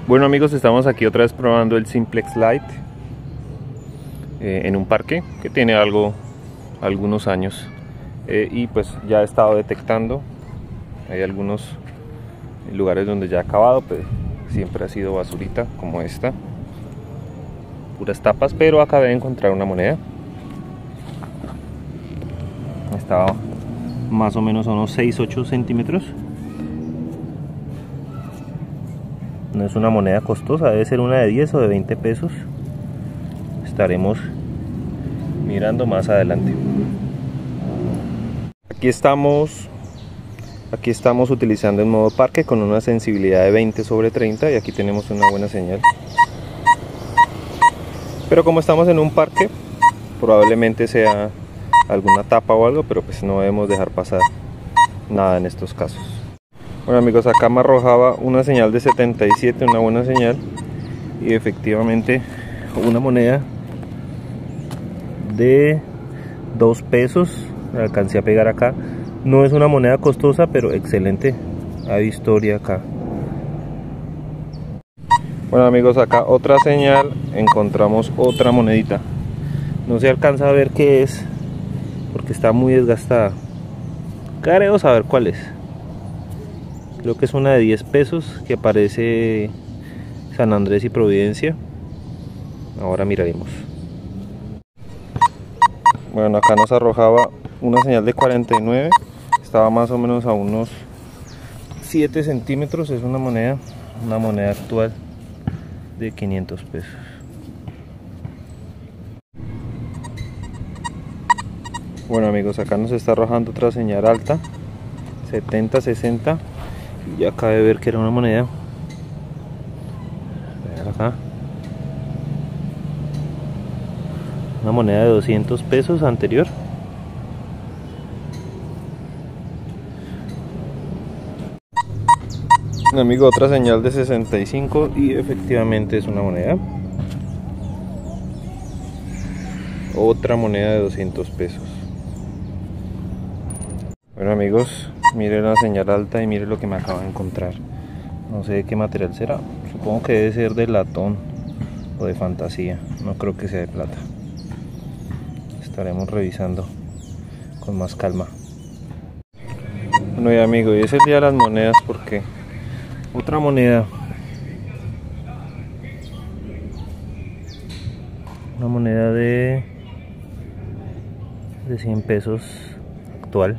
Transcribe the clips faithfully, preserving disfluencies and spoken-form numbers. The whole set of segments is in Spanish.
Bueno amigos, estamos aquí otra vez probando el Simplex Lite eh, en un parque que tiene algo, algunos años eh, y pues ya he estado detectando, hay algunos lugares donde ya ha acabado, pues siempre ha sido basurita como esta, puras tapas, pero acabé de encontrar una moneda. Estaba más o menos a unos seis a ocho centímetros. No es una moneda costosa, debe ser una de diez o de veinte pesos. Estaremos mirando más adelante. Aquí estamos, aquí estamos utilizando en modo parque con una sensibilidad de veinte sobre treinta y aquí tenemos una buena señal. Pero como estamos en un parque, probablemente sea alguna tapa o algo, pero pues no debemos dejar pasar nada en estos casos. Bueno amigos, acá me arrojaba una señal de setenta y siete, una buena señal, y efectivamente una moneda de dos pesos la alcancé a pegar acá. No es una moneda costosa, pero excelente, hay historia acá. Bueno amigos, acá otra señal, encontramos otra monedita. No se alcanza a ver qué es porque está muy desgastada. Creo saber cuál es. Creo que es una de diez pesos que aparece San Andrés y Providencia. Ahora miraremos. Bueno, acá nos arrojaba una señal de cuarenta y nueve. Estaba más o menos a unos siete centímetros. Es una moneda, una moneda actual de quinientos pesos. Bueno amigos, acá nos está arrojando otra señal alta, setenta, sesenta. Y acabé de ver que era una moneda. Acá. Una moneda de doscientos pesos anterior. Amigo, otra señal de sesenta y cinco y efectivamente es una moneda. Otra moneda de doscientos pesos. Bueno amigos, miren la señal alta y miren lo que me acabo de encontrar. No sé de qué material será. Supongo que debe ser de latón o de fantasía. No creo que sea de plata. Estaremos revisando con más calma. Bueno y amigos, y es el día de las monedas porque otra moneda, una moneda de de cien pesos actual.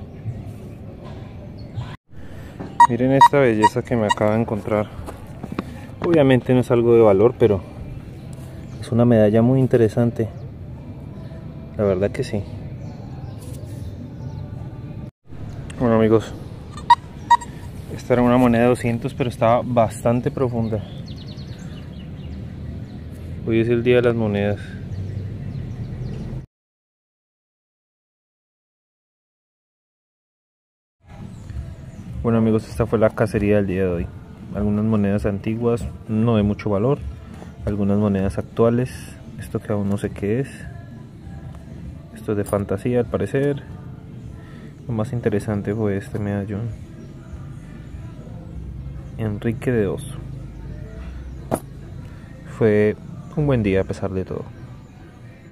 Miren esta belleza que me acabo de encontrar. Obviamente no es algo de valor, pero es una medalla muy interesante. La verdad que sí. Bueno amigos, esta era una moneda de doscientos, pero estaba bastante profunda. Hoy es el día de las monedas. Bueno amigos, esta fue la cacería del día de hoy. Algunas monedas antiguas, no de mucho valor. Algunas monedas actuales. Esto que aún no sé qué es. Esto es de fantasía al parecer. Lo más interesante fue este medallón. Enrique de Oso. Fue un buen día a pesar de todo.